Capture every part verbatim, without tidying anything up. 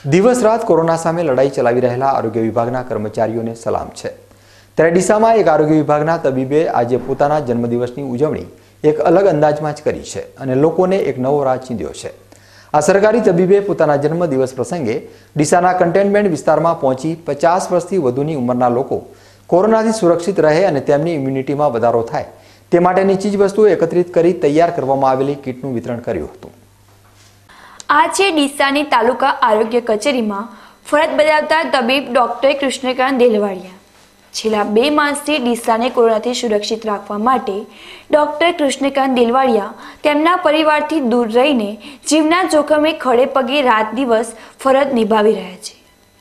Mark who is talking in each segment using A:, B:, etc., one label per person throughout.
A: દિવસ રાત કોરોના સામે લડાઈ ચલાવી રહેલા આરોગ્ય વિભાગના કર્મચારીઓને સલામ છે। ત્યારે ડીસામાં એક આરોગ્ય વિભાગના તબીબે આજે પોતાના જન્મદિવસની ઉજવણી એક અલગ અંદાજમાં જ કરી છે અને લોકોને એક નવો રાહ ચીંધ્યો છે। આ સરકારી તબીબે પોતાના જન્મદિવસ પ્રસંગે ડીસાના કન્ટેનમેન્ટ વિસ્તારમાં પહોંચી પચાસ વર્ષથી વધુની ઉંમરના લોકો કોરોનાથી સુરક્ષિત રહે અને તેમની ઇમ્યુનિટીમાં વધારો થાય તે માટેની ચીજવસ્તુઓ એકત્રિત કરી તૈયાર કરવામાં આવેલી કીટનું વિતરણ કર્યું હતું।
B: આજે ડીસાની તાલુકા આરોગ્ય કચેરીમાં ફરજ બજાવતા તબીબ ડોક્ટર કૃષ્ણકાંત દેલવાડિયા છેલ્લા બે માસથી ડીસાને કોરોનાથી સુરક્ષિત રાખવા માટે ડોક્ટર કૃષ્ણકાંત દેલવાડિયા તેમના પરિવારથી દૂર રહીને જીવના જોખમે ખડે પગે રાત દિવસ ફરજ નિભાવી રહ્યા છે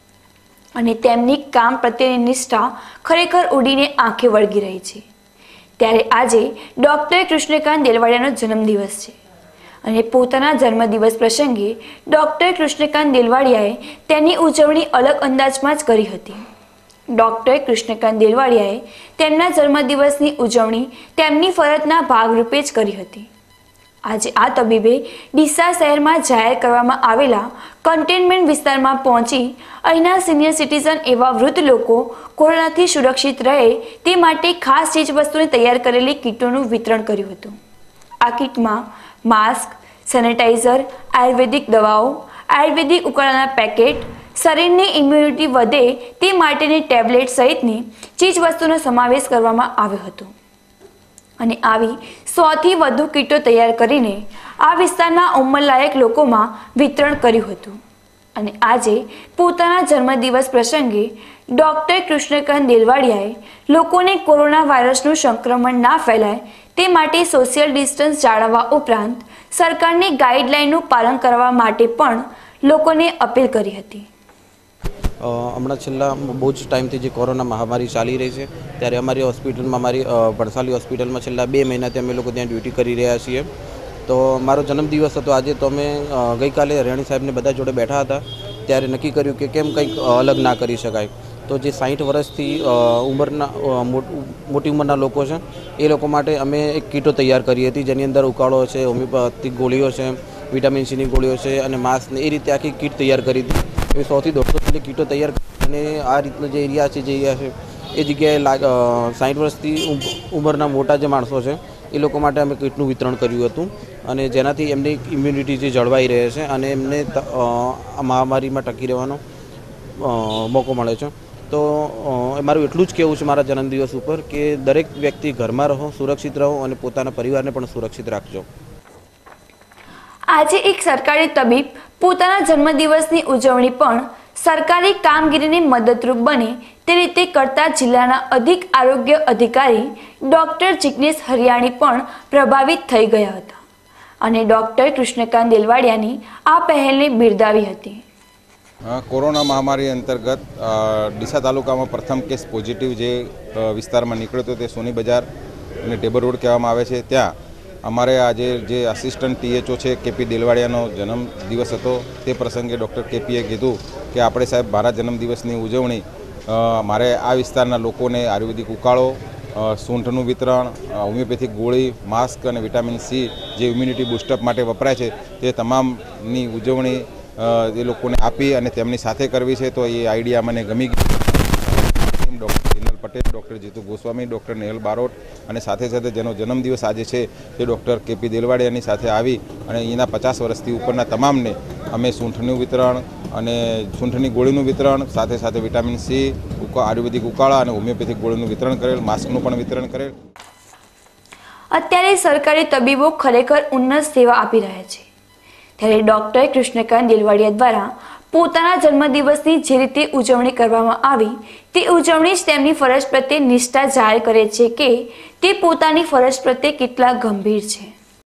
B: અને તેમની કામ પ્રત્યેની નિષ્ઠા ખરેખર ઉડીને આંખે વળગી રહી છે। ત્યારે આજે ડોક્ટર કૃષ્ણકાંત દેલવાડિયાનો જન્મદિવસ છે અને પોતાના જન્મદિવસ પ્રસંગે ડોક્ટર કૃષ્ણકાંત દેલવાડિયાએ તેની ઉજવણી અલગ અંદાજમાં જ કરી હતી। ડોક્ટર કૃષ્ણકાંત દેલવાડિયાએ તેમના જન્મદિવસની ઉજવણી તેમની ફરજના ભાગરૂપે જ કરી હતી। આજે આ તબીબે ડીસા શહેરમાં જાહેર કરવામાં આવેલા કન્ટેનમેન્ટ વિસ્તારમાં પહોંચી અહીંના સિનિયર સિટીઝન એવા વૃદ્ધ લોકો કોરોનાથી સુરક્ષિત રહે તે માટે ખાસ ચીજવસ્તુને તૈયાર કરેલી કીટોનું વિતરણ કર્યું હતું। આ કીટમાં માસ્ક, સેનેટાઈઝર, આયુર્વેદિક દવાઓ, આયુર્વેદિક ઉકાળાના પેકેટ, શરીરની ઇમ્યુનિટી વધે તે માટેની ટેબ્લેટ સહિતની ચીજવસ્તુનો સમાવેશ કરવામાં આવ્યો હતો અને આવી સોથી વધુ કીટો તૈયાર કરીને આ વિસ્તારના ઉંમરલાયક લોકોમાં વિતરણ કર્યું હતું અને આજે પોતાના જન્મદિવસ પ્રસંગે ડોક્ટર કૃષ્ણકાંત દેલવાડિયાએ લોકોને કોરોના વાયરસનું સંક્રમણ ના ફેલાય તે માટે સોશિયલ ડિસ્ટન્સ જાળવવા ઉપરાંત સરકારની ગાઈડલાઈનનું પાલન કરવા માટે પણ લોકોને અપીલ કરી હતી।
C: હમણાં છેલ્લા બહુ જ ટાઈમથી જે કોરોના મહામારી ચાલી રહી છે ત્યારે અમારી હોસ્પિટલમાં મારી ભણસાલી હોસ્પિટલમાં છેલ્લા બે મહિનાથી અમે લોકો ત્યાં ડ્યુટી કરી રહ્યા છીએ। તો મારો જન્મદિવસ હતો આજે, તો અમે ગઈકાલે રેણી સાહેબને બધા જોડે બેઠા હતા ત્યારે નક્કી કર્યું કે કેમ કંઈક અલગ ના કરી શકાય। તો જે સાઠ વર્ષથી ઉંમરના મોટી ઉંમરના લોકો છે એ લોકો માટે અમે એક કીટો તૈયાર કરી હતી જેની અંદર ઉકાળો છે, હોમિયોપેથિક ગોળીઓ છે, વિટામિન સીની ગોળીઓ છે અને માસ્ક ને એ રીતે આખી કીટ તૈયાર કરી હતી। એ સૌથી દોઢસો જેટલી કીટો તૈયાર અને આ રીતનો જે એરિયા છે જે એરિયા છે એ જગ્યાએ સાઠ વર્ષથી ઉંમરના મોટા જે માણસો છે એ લોકો માટે અમે કીટનું વિતરણ કર્યું હતું અને જેનાથી એમની ઇમ્યુનિટી જે જળવાઈ રહે છે અને એમને આ મહામારીમાં ટકી રહેવાનો મોકો મળે છે। તો મારું એટલું જ કહેવું છે મારા જન્મદિવસ ઉપર કે દરેક વ્યક્તિ ઘરમાં રહો, સુરક્ષિત રહો અને પોતાના પરિવારને પણ સુરક્ષિત રાખજો।
B: આજે એક સરકારી તબીબ પોતાના જન્મદિવસની ઉજવણી પણ સરકારી કામગીરીને મદદરૂપ બને તે રીતે કરતા જિલ્લાના અધિક આરોગ્ય અધિકારી ડોક્ટર જિગ્નેશ હરિયાણી પણ પ્રભાવિત થઈ ગયા હતા અને ડોક્ટર કૃષ્ણકાંત દેલવાડિયાની આ પહેલને બિરદાવી હતી।
D: કોરોના મહામારી અંતર્ગત ડીસા તાલુકામાં પ્રથમ કેસ પોઝિટિવ જે વિસ્તારમાં નીકળ્યો હતો તે સોની બજાર અને ટેબર રોડ કહેવામાં આવે છે, ત્યાં અમારે આજે જે આસિસ્ટન્ટ ટીએચઓ છે કેપી દેલવાડિયાનો જન્મદિવસ હતો તે પ્રસંગે ડૉક્ટર કેપીએ કીધું કે આપણે સાહેબ મારા જન્મદિવસની ઉજવણી મારે આ વિસ્તારના લોકોને આયુર્વેદિક ઉકાળો, સૂંઠનું વિતરણ, હોમિયોપેથિક ગોળી, માસ્ક અને વિટામિન સી જે ઇમ્યુનિટી બુસ્ટઅપ માટે વપરાય છે તે તમામની ઉજવણી એ લોકોને આપી અને તેમની સાથે કરવી છે। તો એ આઈડિયા મને ગમી ગઈ। Doctor Hinal Patel, doctor Jitu Goswami, doctor Nehal Barot અને સાથે સાથે જેનો જન્મદિવસ આજે છે તે ડૉક્ટર કેપી દેલવાડિયાની સાથે આવી અને એના પચાસ વર્ષથી ઉપરના તમામને અમે સૂંઠનું વિતરણ અને સૂંઠની ગોળીનું વિતરણ, સાથે સાથે વિટામિન સી, આયુર્વેદિક ઉકાળા અને હોમિયોપેથિક ગોળીનું વિતરણ કરેલ, માસ્કનું પણ વિતરણ કરેલ।
B: અત્યારે સરકારી તબીબો ખરેખર ઉન્નત સેવા આપી રહ્યા છે ત્યારે ડોક્ટર કૃષ્ણકાંત દેલવાડિયા દ્વારા પોતાના જન્મદિવસની જે રીતે ઉજવણી કરવામાં આવી તે ઉજવણી જ તેમની ફરજ પ્રત્યે નિષ્ઠા જાહેર કરે છે કે તે પોતાની ફરજ પ્રત્યે કેટલા ગંભીર છે।